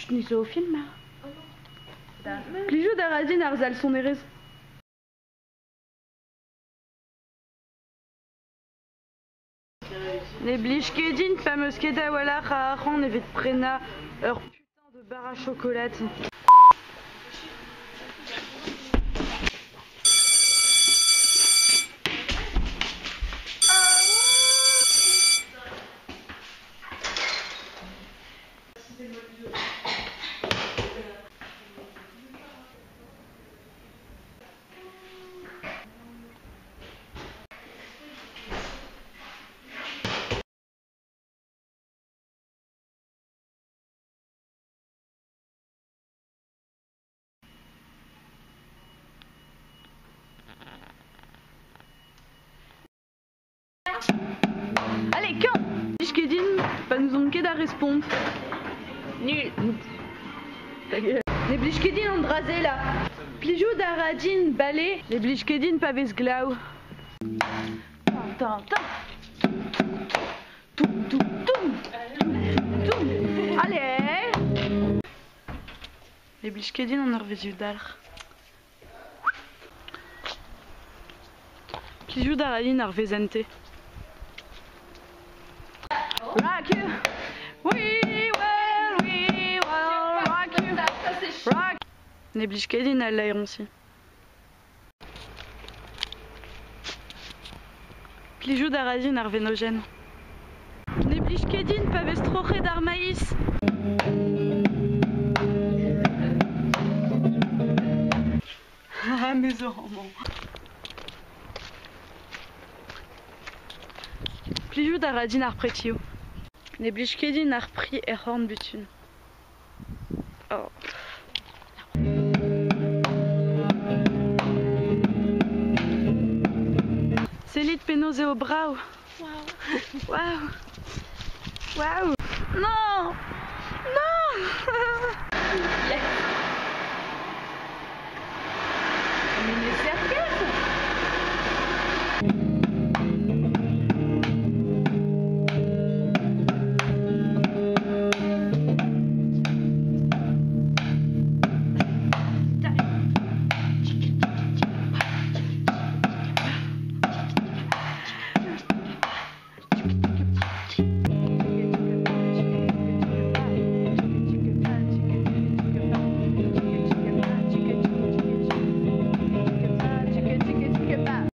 nicht so film. Plijout da radin ar zal son erez. Ne blij ket din pa meus ket da walac'h a ran evet prena ur putain de bar à chocolat. Allez, quand blij ket din pa nous on ket da respond. Nul. Ne blij ket din an draze là. Plijout da radin balé. Ne blij ket din pa vez glav. Tan. Allez. Ne blij ket din an ur vezu dalc'h. Plijout da radin ar vezente. Rock you, we will rock you, rock. Ne blij ket din al laeronsi. Plijout da radin ar venogen. Ne blij ket din pa vez troc'het ar maïs. Ah, mes enfants. Plijout da radin ar pretio. Ne blij ket din ar pri er c'horn butun. Oh. Selit penoz eo brav. Waouh. Non.